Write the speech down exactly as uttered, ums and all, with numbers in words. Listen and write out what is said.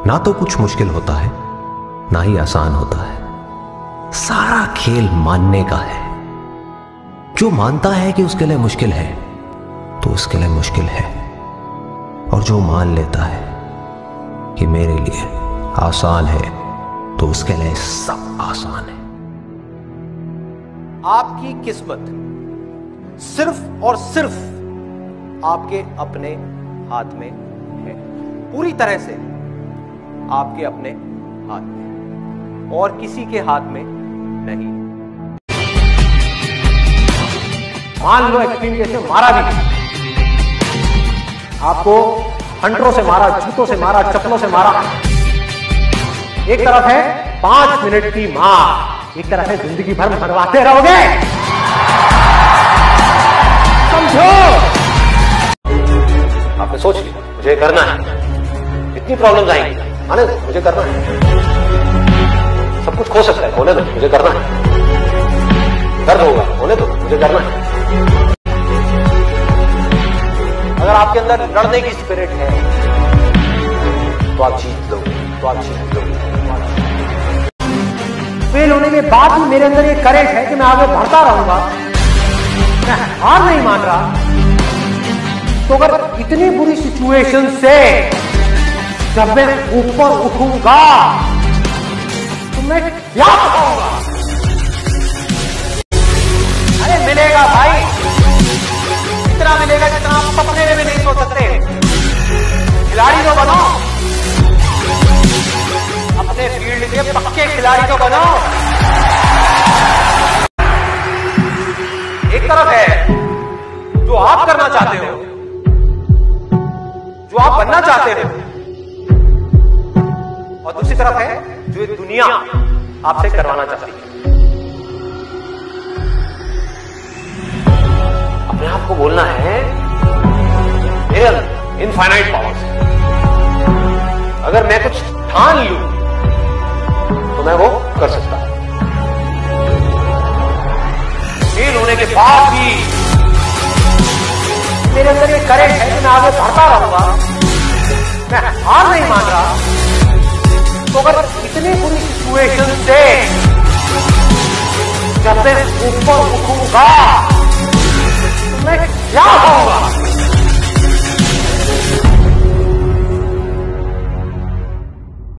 ना तो कुछ मुश्किल होता है ना ही आसान होता है। सारा खेल मानने का है। जो मानता है कि उसके लिए मुश्किल है तो उसके लिए मुश्किल है, और जो मान लेता है कि मेरे लिए आसान है तो उसके लिए सब आसान है। आपकी किस्मत सिर्फ और सिर्फ आपके अपने हाथ में है, पूरी तरह से आपके अपने हाथ में, और किसी के हाथ में नहीं। मान लो एक्सट्रीम केस में मारा भी, आपको हंटरों से मारा, जूतों से मारा, चप्पलों से मारा। एक तरफ है पांच मिनट की मार, एक तरफ है जिंदगी भर मरवाते रहोगे। समझो, आपने सोच लिया मुझे करना है, इतनी प्रॉब्लम्स आएंगी, आने दो, मुझे करना है। सब कुछ खो सकता है, होने दो, मुझे करना है। दर्द होगा, होने दो, मुझे करना है। अगर आपके अंदर लड़ने की स्पिरिट है तो आप जीत लोगे, तो आप जीत लोगे। फेल होने के बाद भी मेरे अंदर ये करेज है कि मैं आगे बढ़ता रहूंगा, मैं हार नहीं मान रहा। तो अगर इतनी बुरी सिचुएशन से जब मैं ऊपर उठूंगा तो मैं क्या करूंगा? अरे मिलेगा भाई, इतना मिलेगा जितना आप सपने में भी नहीं सोच सकते। खिलाड़ी तो बनो, अपने फील्ड के पक्के खिलाड़ी तो बनो। एक तरफ है जो आप करना चाहते हो, जो आप बनना चाहते हो, और दूसरी तरफ है जो ये दुनिया आपसे करवाना चाहती है। अपने आप को बोलना है इनफाइनाइट पावर्स। अगर मैं कुछ ठान लूं तो मैं वो कर सकता हूं। फेल होने के बाद भी मेरे अंदर ये करेज है कि मैं आगे बढ़ता रहूंगा, मैं हार नहीं मान रहा। तो अगर इतनी बुरी सिचुएशन से जब मैं ऊपर उठूंगा तो मैं क्या होगा?